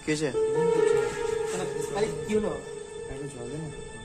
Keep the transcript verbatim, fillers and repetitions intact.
कैसे अरे क्यों लो? ऐसे चल दे ना।